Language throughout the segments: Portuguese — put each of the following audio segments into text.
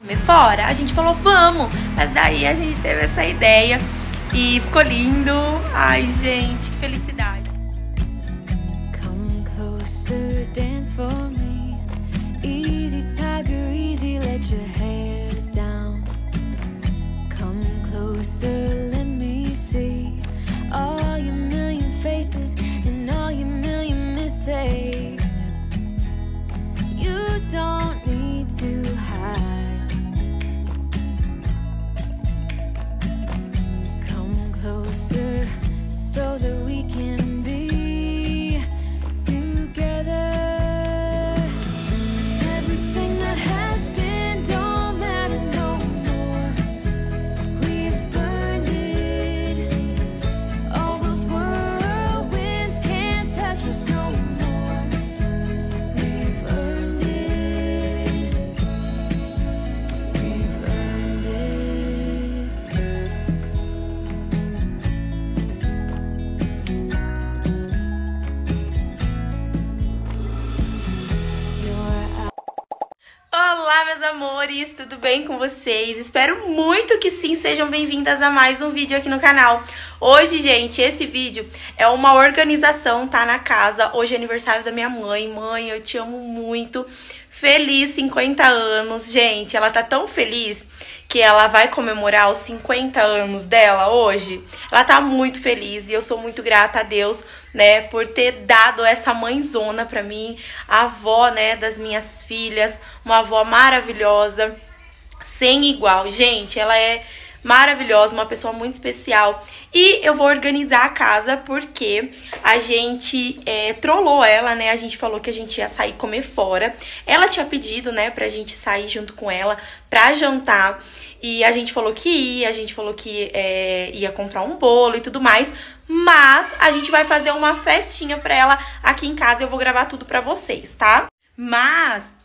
comer fora? A gente falou, vamos. Mas daí a gente teve essa ideia e ficou lindo. Ai, gente, que felicidade. Come closer, dance for me. Easy, tiger, easy, let your hair down. Come closer, let me see all your million faces and all your million mistakes. You don't need to hide. Come closer so that we can be together. Everything that has been don't matter no more. We've burned it. All those whirlwinds can't touch us no more. We've earned it. We've earned it. You're Olá, meus amores, tudo bem com vocês? Espero muito que sim, sejam bem-vindas a mais um vídeo aqui no canal. Hoje, gente, esse vídeo é uma organização, tá, na casa. Hoje é aniversário da minha mãe. Mãe, eu te amo muito. Feliz 50 anos, gente. Ela tá tão feliz que ela vai comemorar os 50 anos dela hoje. Ela tá muito feliz e eu sou muito grata a Deus, né, por ter dado essa mãezona pra mim, a avó, né, das minhas filhas, uma avó maravilhosa, sem igual. Gente, ela é maravilhosa, uma pessoa muito especial. E eu vou organizar a casa porque a gente trollou ela, né? A gente falou que a gente ia sair comer fora. Ela tinha pedido, né, pra gente sair junto com ela pra jantar. E a gente falou que ia, ia comprar um bolo e tudo mais. Mas a gente vai fazer uma festinha pra ela aqui em casa. Eu vou gravar tudo pra vocês, tá? Mas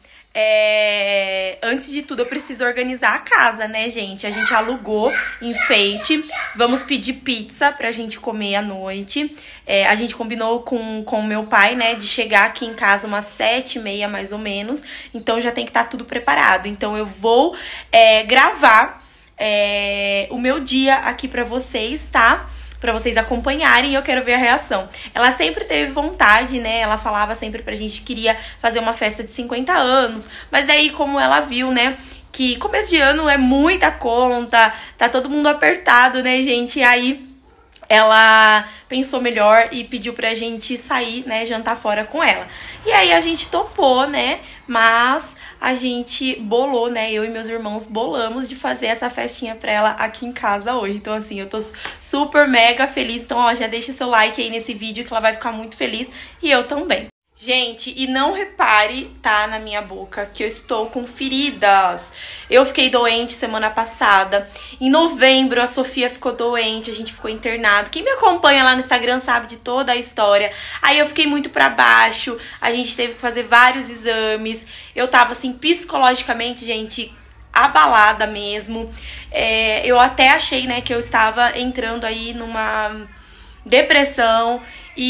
antes de tudo eu preciso organizar a casa, né, gente? A gente alugou enfeite. Vamos pedir pizza pra gente comer à noite. A gente combinou com o meu pai, né, de chegar aqui em casa umas 7h30 mais ou menos. Então já tem que estar tudo preparado. Então eu vou gravar o meu dia aqui pra vocês, tá? Pra vocês acompanharem e eu quero ver a reação. Ela sempre teve vontade, né? Ela falava sempre pra gente que queria fazer uma festa de 50 anos. Mas daí, como ela viu, né, que começo de ano é muita conta, tá todo mundo apertado, né, gente? E aí ela pensou melhor e pediu pra gente sair, né, jantar fora com ela. E aí a gente topou, né, mas a gente bolou, né, eu e meus irmãos bolamos de fazer essa festinha pra ela aqui em casa hoje. Então, assim, eu tô super mega feliz. Então, ó, já deixa seu like aí nesse vídeo que ela vai ficar muito feliz e eu também. Gente, e não repare, tá, na minha boca que eu estou com feridas. Eu fiquei doente semana passada. Em novembro, a Sofia ficou doente, a gente ficou internado. Quem me acompanha lá no Instagram sabe de toda a história. Aí eu fiquei muito pra baixo, a gente teve que fazer vários exames. Eu tava, assim, psicologicamente, gente, abalada mesmo. Eu até achei, né, que eu estava entrando aí numa depressão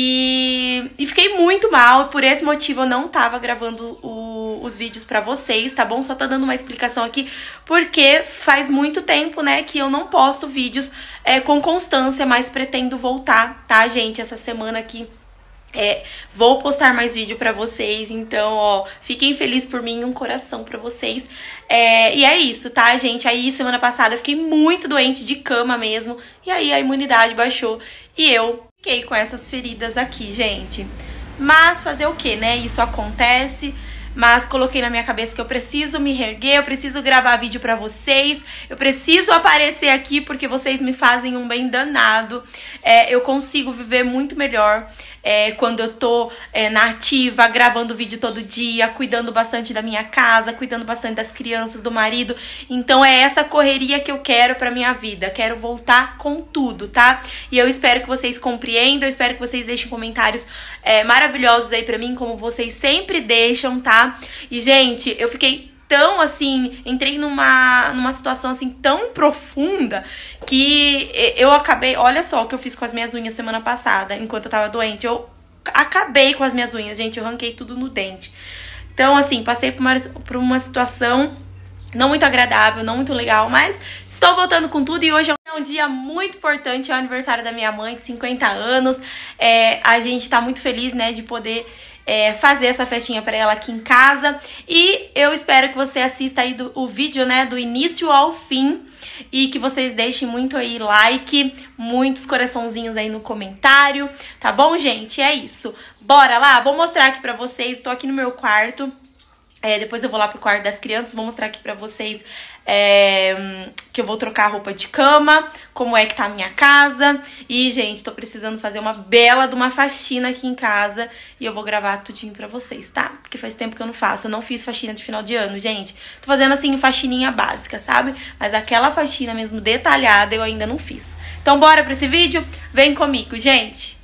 e fiquei muito mal. Por esse motivo eu não tava gravando os vídeos pra vocês, tá bom? Só tô dando uma explicação aqui porque faz muito tempo, né, que eu não posto vídeos com constância, mas pretendo voltar, tá, gente? Essa semana aqui vou postar mais vídeo pra vocês, então, ó, fiquem felizes por mim, um coração pra vocês. E é isso, tá, gente? Aí, semana passada, eu fiquei muito doente, de cama mesmo, e aí a imunidade baixou, e eu fiquei com essas feridas aqui, gente. Mas fazer o quê, né? Isso acontece. Mas coloquei na minha cabeça que eu preciso me reerguer, eu preciso gravar vídeo pra vocês, eu preciso aparecer aqui porque vocês me fazem um bem danado. Eu consigo viver muito melhor quando eu tô na ativa, gravando vídeo todo dia, cuidando bastante da minha casa, cuidando bastante das crianças, do marido. Então é essa correria que eu quero pra minha vida, quero voltar com tudo, tá? E eu espero que vocês compreendam, eu espero que vocês deixem comentários maravilhosos aí pra mim, como vocês sempre deixam, tá? E, gente, eu fiquei tão, assim, entrei numa situação, assim, tão profunda que eu acabei... Olha só o que eu fiz com as minhas unhas semana passada, enquanto eu tava doente. Eu acabei com as minhas unhas, gente, eu arranquei tudo no dente. Então, assim, passei por uma situação não muito agradável, não muito legal, mas estou voltando com tudo e hoje é um dia muito importante, é o aniversário da minha mãe de 50 anos. A gente tá muito feliz, né, de poder fazer essa festinha pra ela aqui em casa. E eu espero que você assista aí o vídeo, né, do início ao fim. E que vocês deixem muito aí like, muitos coraçãozinhos aí no comentário, tá bom, gente? É isso. Bora lá? Vou mostrar aqui pra vocês, tô aqui no meu quarto. Depois eu vou lá pro quarto das crianças, vou mostrar aqui pra vocês que eu vou trocar a roupa de cama, como é que tá a minha casa. E, gente, tô precisando fazer uma bela de uma faxina aqui em casa e eu vou gravar tudinho pra vocês, tá? Porque faz tempo que eu não faço, eu não fiz faxina de final de ano, gente. Tô fazendo, assim, faxininha básica, sabe? Mas aquela faxina mesmo detalhada eu ainda não fiz. Então, bora pra esse vídeo? Vem comigo, gente!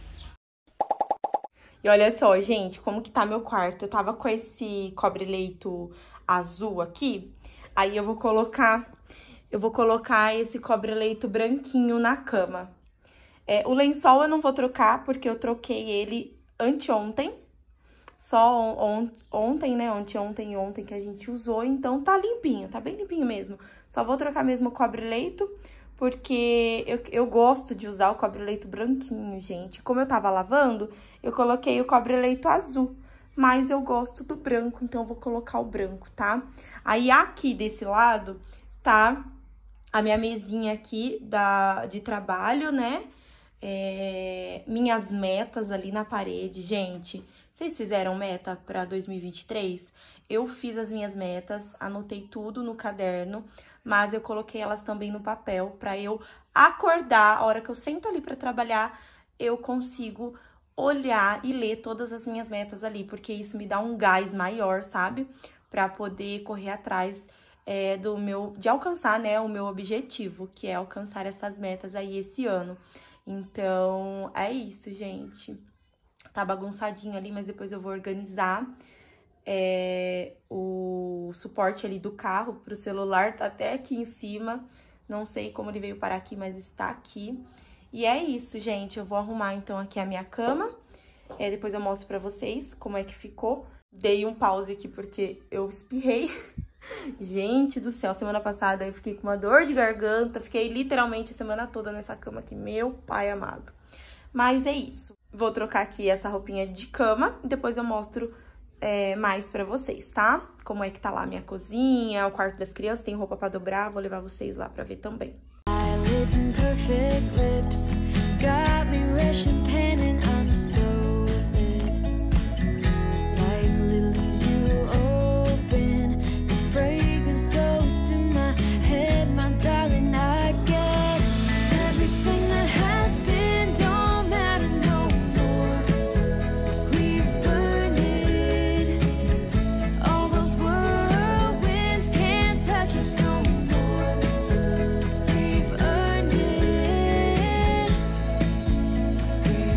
E olha só, gente, como que tá meu quarto. Eu tava com esse cobre-leito azul aqui. Aí eu vou colocar esse cobre-leito branquinho na cama. O lençol eu não vou trocar, porque eu troquei ele anteontem. Só ontem, né? Ontem e ontem que a gente usou. Então tá limpinho, tá bem limpinho mesmo. Só vou trocar mesmo o cobre-leito, porque eu gosto de usar o cobre-leito branquinho, gente. Como eu tava lavando, eu coloquei o cobre-leito azul, mas eu gosto do branco, então eu vou colocar o branco, tá? Aí aqui desse lado tá a minha mesinha aqui de trabalho, né? Minhas metas ali na parede. Gente, vocês fizeram meta pra 2023? Eu fiz as minhas metas, anotei tudo no caderno, mas eu coloquei elas também no papel pra eu acordar. A hora que eu sento ali pra trabalhar, eu consigo olhar e ler todas as minhas metas ali, porque isso me dá um gás maior, sabe? Pra poder correr atrás de alcançar, né, o meu objetivo, que é alcançar essas metas aí esse ano. Então, é isso, gente. Tá bagunçadinho ali, mas depois eu vou organizar. O suporte ali do carro pro celular tá até aqui em cima. Não sei como ele veio parar aqui, mas está aqui. E é isso, gente. Eu vou arrumar, então, aqui a minha cama. Depois eu mostro pra vocês como é que ficou. Dei um pause aqui porque eu espirrei. Gente do céu, semana passada eu fiquei com uma dor de garganta. Fiquei literalmente a semana toda nessa cama aqui, meu pai amado. Mas é isso. Vou trocar aqui essa roupinha de cama e depois eu mostro mais pra vocês, tá? Como é que tá lá a minha cozinha, o quarto das crianças, tem roupa pra dobrar, vou levar vocês lá pra ver também. Eyelids and perfect lips got me rushing pen and I'm so lit. Like lilies you open, the fragrance goes to my head, my darling. I get everything that has been don't matter no more. We've burned it. All those whirlwinds can't touch us no more. We've earned it.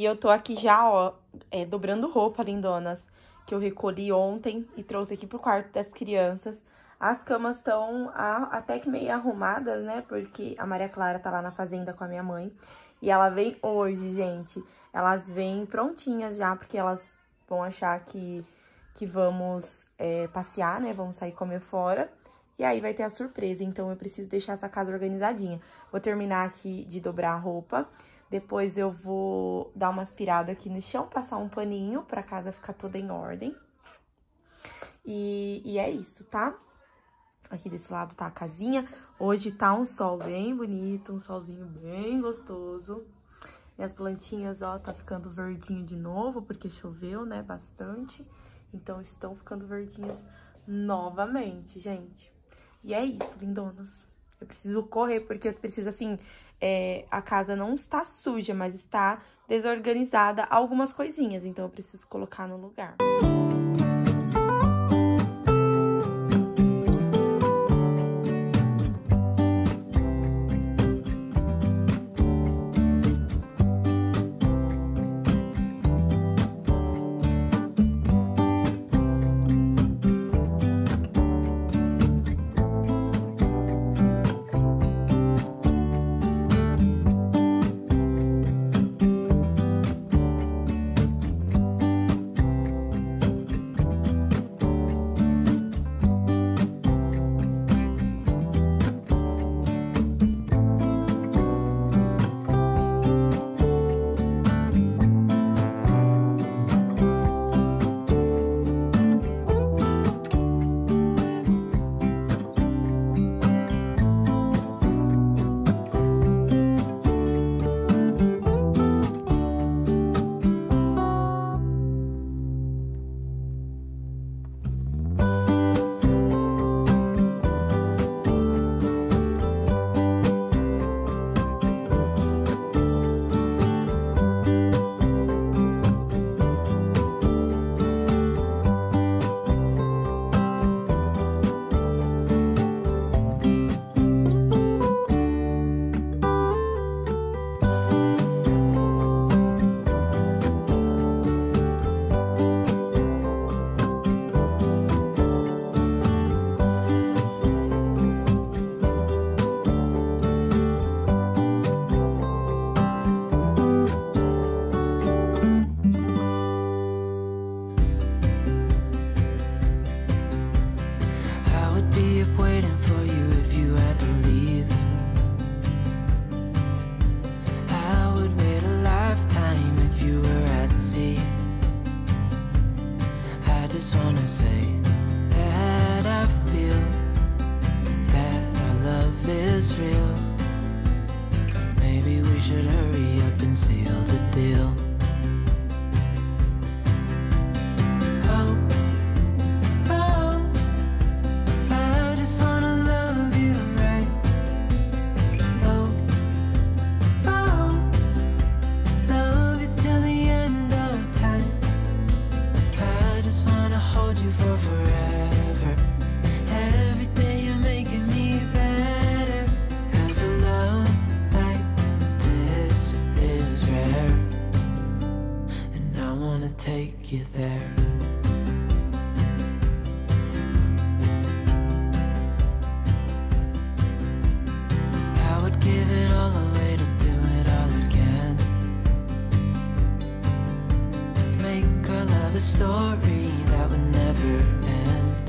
E eu tô aqui já, ó, dobrando roupa, lindonas, que eu recolhi ontem e trouxe aqui pro quarto das crianças. As camas estão até que meio arrumadas, né? Porque a Maria Clara tá lá na fazenda com a minha mãe. E ela vem hoje, gente. Elas vêm prontinhas já, porque elas vão achar que vamos passear, né? Vamos sair comer fora. E aí vai ter a surpresa, então eu preciso deixar essa casa organizadinha. Vou terminar aqui de dobrar a roupa. Depois eu vou dar uma aspirada aqui no chão, passar um paninho pra casa ficar toda em ordem. E é isso, tá? Aqui desse lado tá a casinha. Hoje tá um sol bem bonito, um solzinho bem gostoso. Minhas plantinhas, ó, tá ficando verdinho de novo, porque choveu, né, bastante. Então, estão ficando verdinhas novamente, gente. E é isso, lindonas. Eu preciso correr, porque eu preciso, assim, a casa não está suja, mas está desorganizada algumas coisinhas. Então, eu preciso colocar no lugar. Take you there. I would give it all away to do it all again. Make our love a story that would never end.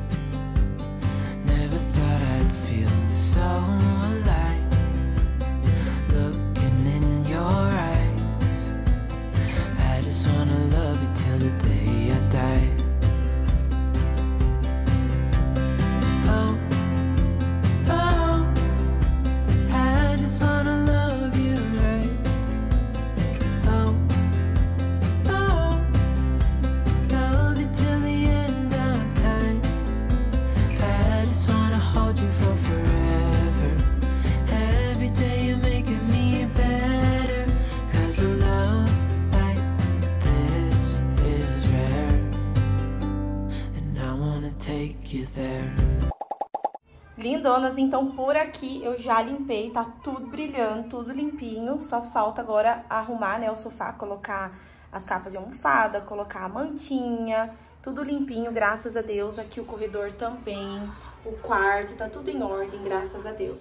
Never thought I'd feel so alive, looking in your eyes. I just wanna love you till the day I die. Oh, oh, I just wanna love you right. Oh, oh, love you till the end of time. I just wanna hold you for forever. Every day you're making me better, 'cause a love like this is rare, and I wanna take you there. Lindonas, então por aqui eu já limpei, tá tudo brilhando, tudo limpinho. Só falta agora arrumar, né, o sofá, colocar as capas de almofada, colocar a mantinha, tudo limpinho, graças a Deus. Aqui o corredor também, o quarto, tá tudo em ordem, graças a Deus.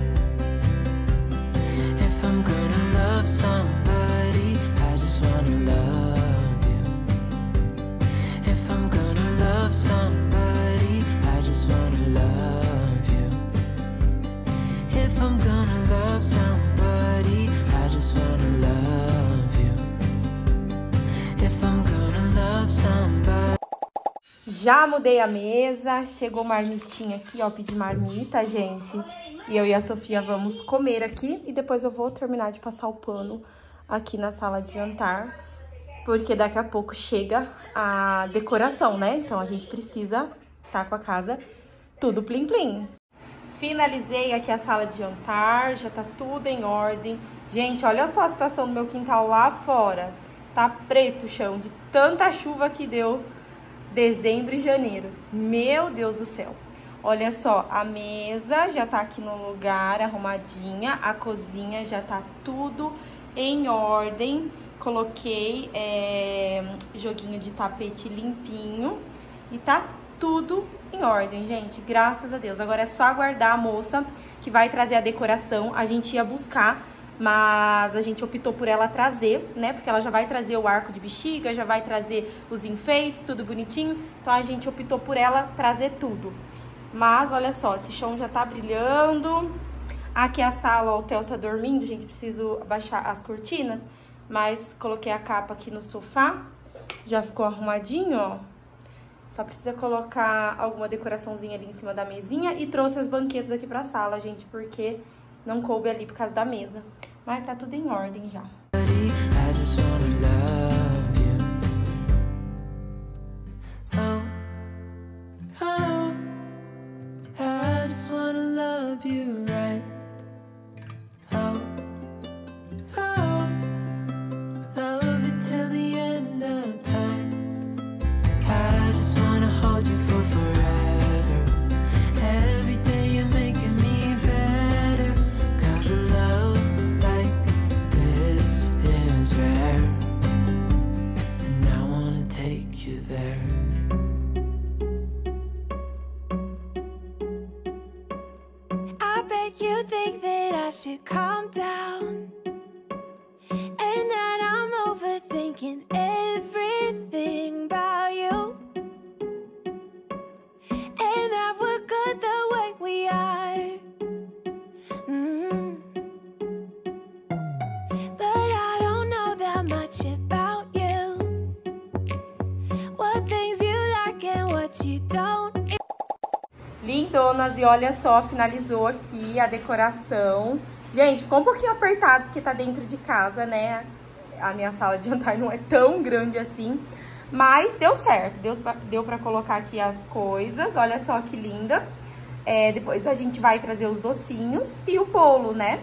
If I'm gonna love somebody, I just wanna love you. If I'm gonna love somebody, I just wanna love you. If I'm gonna love somebody, I just wanna love you. If I'm gonna love somebody. Já mudei a mesa, chegou marmitinha aqui, ó, pedi marmita, gente. E eu e a Sofia vamos comer aqui e depois eu vou terminar de passar o pano aqui na sala de jantar, porque daqui a pouco chega a decoração, né? Então a gente precisa tá com a casa tudo plim plim. Finalizei aqui a sala de jantar, já tá tudo em ordem. Gente, olha só a situação do meu quintal lá fora. Tá preto o chão de tanta chuva que deu dezembro e janeiro. Meu Deus do céu. Olha só, a mesa já tá aqui no lugar, arrumadinha. A cozinha já tá tudo em ordem. Coloquei joguinho de tapete limpinho. E tá tudo em ordem, gente. Graças a Deus. Agora é só aguardar a moça que vai trazer a decoração. A gente ia buscar, mas a gente optou por ela trazer, né? Porque ela já vai trazer o arco de bexiga, já vai trazer os enfeites, tudo bonitinho. Então a gente optou por ela trazer tudo. Mas olha só, esse chão já tá brilhando. Aqui a sala, ó, o Theo tá dormindo, gente, preciso abaixar as cortinas. Mas coloquei a capa aqui no sofá, já ficou arrumadinho, ó. Só precisa colocar alguma decoraçãozinha ali em cima da mesinha. E trouxe as banquetas aqui pra sala, gente, porque não coube ali por causa da mesa. Mas tá tudo em ordem já. I just wanna love you. Oh, oh, I just wanna love you right. Oh, oh, love you till the end of time. I just wanna hold you for forever. Every day you're making me better. 'Cause a love like this is rare. And I wanna take you there. I bet you think that I should calm down, and that I'm overthinking everything about you, and that we're good the way we are. But I don't know that much about you, what things you like and what you don't. Lindonas, e olha só, finalizou aqui a decoração. Gente, ficou um pouquinho apertado porque tá dentro de casa, né? A minha sala de jantar não é tão grande assim. Mas deu certo, deu pra colocar aqui as coisas. Olha só que linda. Depois a gente vai trazer os docinhos e o bolo, né?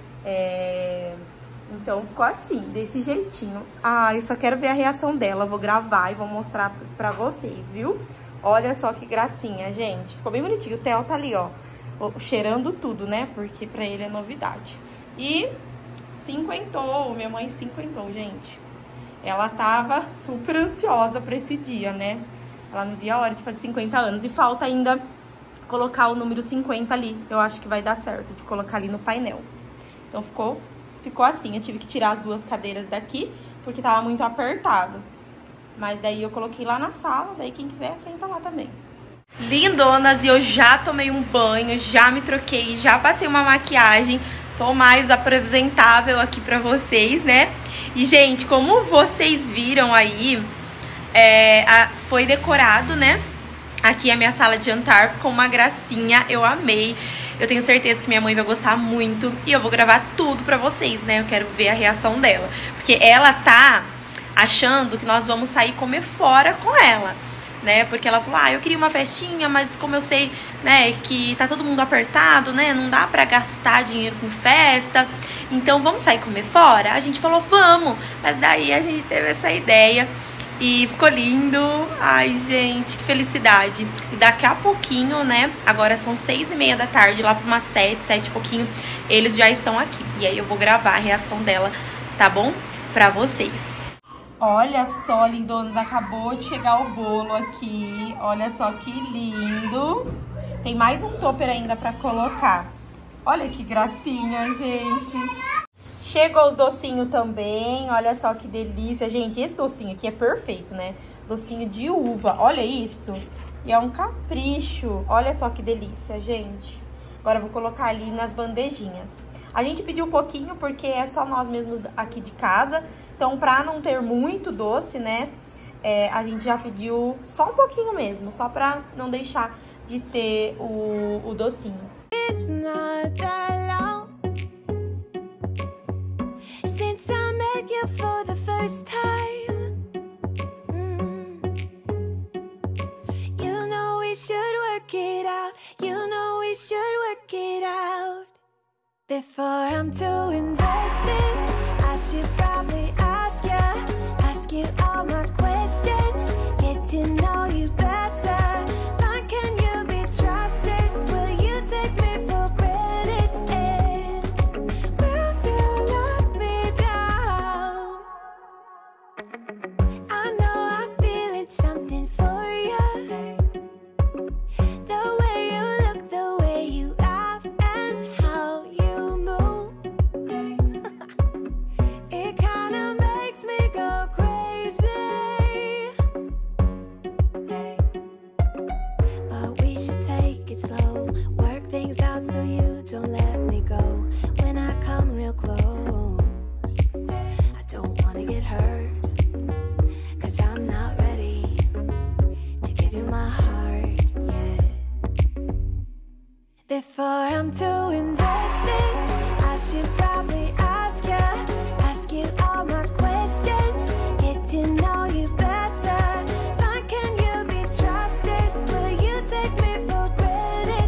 Então ficou assim, desse jeitinho. Ah, eu só quero ver a reação dela. Vou gravar e vou mostrar pra vocês, viu? Olha só que gracinha, gente. Ficou bem bonitinho. O Theo tá ali, ó, cheirando tudo, né? Porque pra ele é novidade. E cinquentou, minha mãe cinquentou, gente. Ela tava super ansiosa pra esse dia, né? Ela não via a hora de fazer 50 anos. E falta ainda colocar o número 50 ali. Eu acho que vai dar certo de colocar ali no painel. Então ficou assim. Eu tive que tirar as duas cadeiras daqui, porque tava muito apertado. Mas daí eu coloquei lá na sala, daí quem quiser senta lá também. Lindonas, e eu já tomei um banho, já me troquei, já passei uma maquiagem. Tô mais apresentável aqui pra vocês, né? E, gente, como vocês viram aí, foi decorado, né? Aqui a minha sala de jantar, ficou uma gracinha, eu amei. Eu tenho certeza que minha mãe vai gostar muito. E eu vou gravar tudo pra vocês, né? Eu quero ver a reação dela. Porque ela tá achando que nós vamos sair comer fora com ela, né? Porque ela falou, eu queria uma festinha, mas como eu sei, né, que tá todo mundo apertado, né, não dá pra gastar dinheiro com festa, então vamos sair comer fora? A gente falou, vamos, mas daí a gente teve essa ideia E ficou lindo. Ai, gente, que felicidade. E daqui a pouquinho, né, agora são 6h30 da tarde, lá pra umas 7 e pouquinho, eles já estão aqui. E aí eu vou gravar a reação dela, tá bom? Pra vocês. Olha só, lindonas, acabou de chegar o bolo aqui. Olha só que lindo. Tem mais um topper ainda pra colocar. Olha que gracinha, gente. Chegou os docinhos também, olha só que delícia. Gente, esse docinho aqui é perfeito, né? Docinho de uva, olha isso. E é um capricho, olha só que delícia, gente. Agora eu vou colocar ali nas bandejinhas. A gente pediu um pouquinho porque é só nós mesmos aqui de casa. Então, pra não ter muito doce, né? A gente já pediu só um pouquinho mesmo, só pra não deixar de ter o docinho. It's not that long since I met you for the first time. You know we should work it out. You know we should work it out. Before I'm too invested, I should probably ask you all my questions, get to know you better. Like, can you be trusted? Will you take me for granted? Will you let me down? I know I'm feeling something for you. The way you look, the way you laugh, and how you move. It kinda makes me go crazy. But we should take it slow, work things out so you don't let me go. When I come real close, I don't wanna get hurt, 'cause I'm not ready to give you my heart yet. Before I'm too invested, I should probably ask you all my questions, get to know you better. Like, can you be trusted? Will you take me for granted?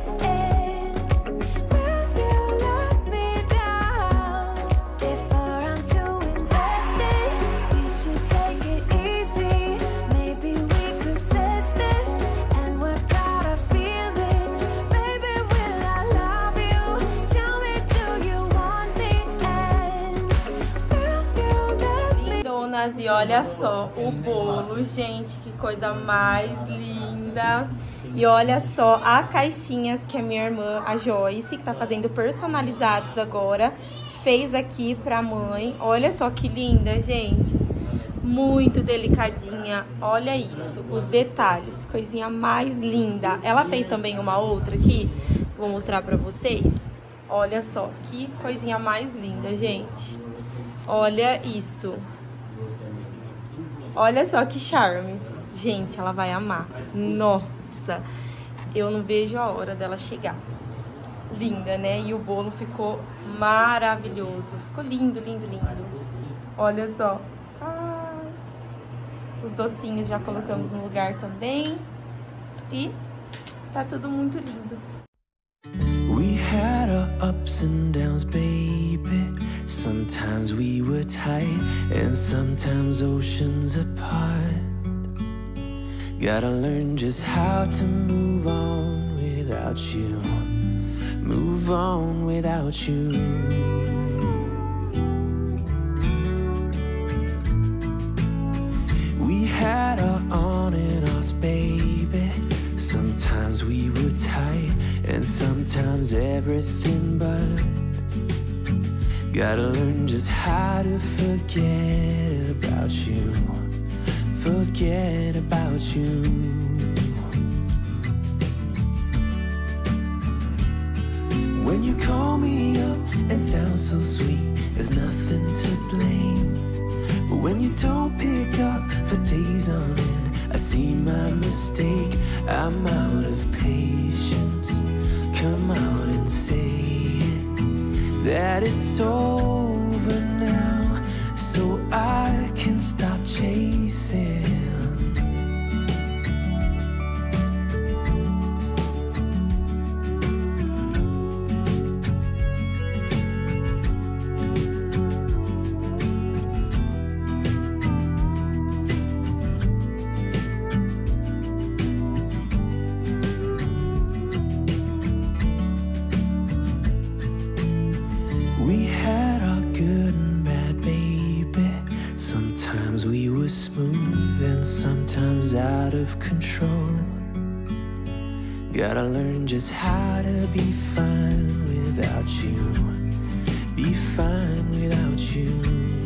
Will you let me down? Before I'm too invested, you should take it easy. Maybe we could test this and work out our feelings. Baby, will I love you? Tell me, do you want me? And will you let me? Lindonas, e olha só o bolo, gente, que coisa mais linda. E olha só as caixinhas que a minha irmã, a Joyce, que tá fazendo personalizados agora, fez aqui pra mãe. Olha só que linda, gente. Muito delicadinha, olha isso, os detalhes, coisinha mais linda. Ela fez também uma outra aqui, vou mostrar pra vocês. Olha só, que coisinha mais linda, gente. Olha isso. Olha só que charme. Gente, ela vai amar. Nossa, eu não vejo a hora dela chegar. Linda, né? E o bolo ficou maravilhoso. Ficou lindo, lindo, lindo. Olha só. Ai. Os docinhos já colocamos no lugar também. E tá tudo muito lindo. We had our ups and downs, baby. Sometimes we were tight, and sometimes oceans apart. Gotta learn just how to move on without you. Move on without you. We had our on and offs, baby. Sometimes we were tight, and sometimes everything but. Gotta learn just how to forget about you. Forget about you. When you call me up and sound so sweet, there's nothing to blame. But when you don't pick up for days on end, I see my mistake. I'm out of patience. Come out and say it, that it's over now, so I can stop chasing. sometimes out of control. Gotta learn just how to be fine without you. Be fine without you.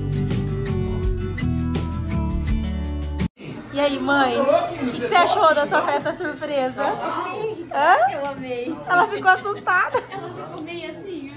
E aí, mãe? O que você achou da sua festa surpresa? Hã? Eu amei. Ela ficou assustada? Ela ficou meio assim.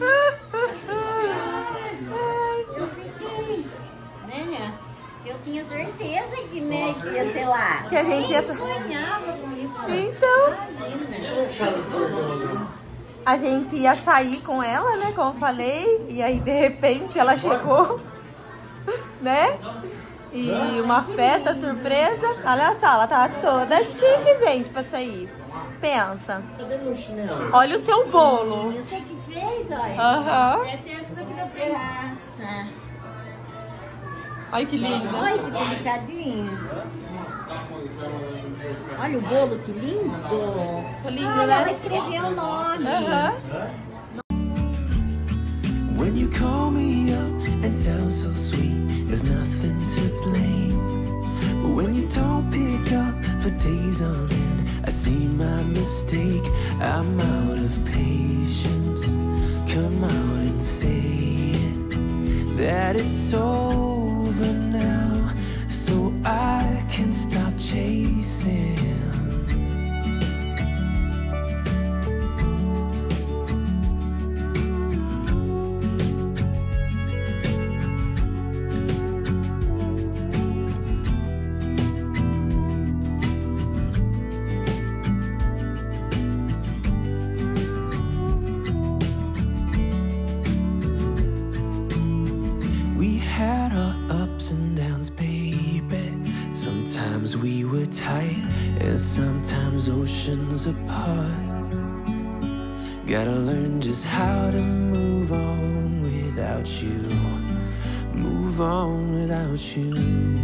Eu fiquei, né? Eu tinha certeza que, né, que ia ser lá. Que a gente ia... Eu sonhava com isso. Então, Imagina. a gente ia sair com ela, né, como eu falei, e aí de repente ela chegou, né? E uma festa surpresa. Olha só, ela tava toda chique, gente, pra sair. Pensa. Cadê meu chinelo? Olha o seu bolo. Você que fez, olha. Aham. Essa é essa daqui da praça. Olha que linda. Olha que delicadinho. Olha o bolo, que lindo. Lindo, Olha, né? ela escreveu o nome. Aham. When you call me up and sound so sweet, there's nothing to blame. But when you don't pick up for days on end, I see my mistake. I'm out of patience. Come out and say it, that it's over now, so I can stop chasing. We had our ups and downs, baby. Sometimes we were tight, and sometimes oceans apart. Gotta learn just how to move on without you. Move on without you.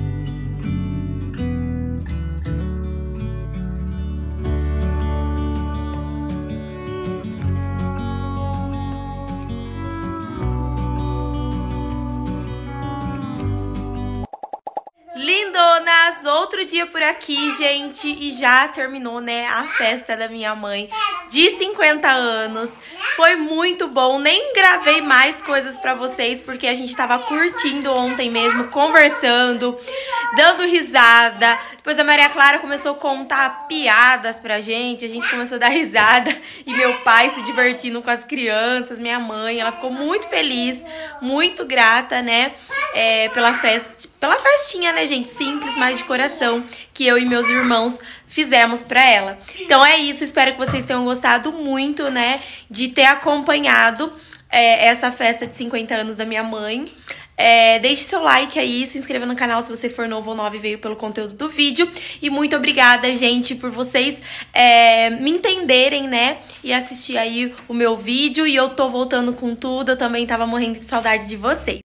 Lindonas, outro dia por aqui, gente, e já terminou, né, a festa da minha mãe de 50 anos. Foi muito bom, nem gravei mais coisas pra vocês, porque a gente tava curtindo ontem mesmo, conversando, dando risada. Depois a Maria Clara começou a contar piadas pra gente, a gente começou a dar risada, e meu pai se divertindo com as crianças, minha mãe, ela ficou muito feliz, muito grata, né, pela festinha, né, gente, simples, mas de coração, que eu e meus irmãos fizemos pra ela. Então é isso, espero que vocês tenham gostado muito, né, de ter acompanhado essa festa de 50 anos da minha mãe. Deixe seu like aí, se inscreva no canal se você for novo ou nova e veio pelo conteúdo do vídeo. E muito obrigada, gente, por vocês me entenderem, né, e assistir aí o meu vídeo. E eu tô voltando com tudo, eu também tava morrendo de saudade de vocês.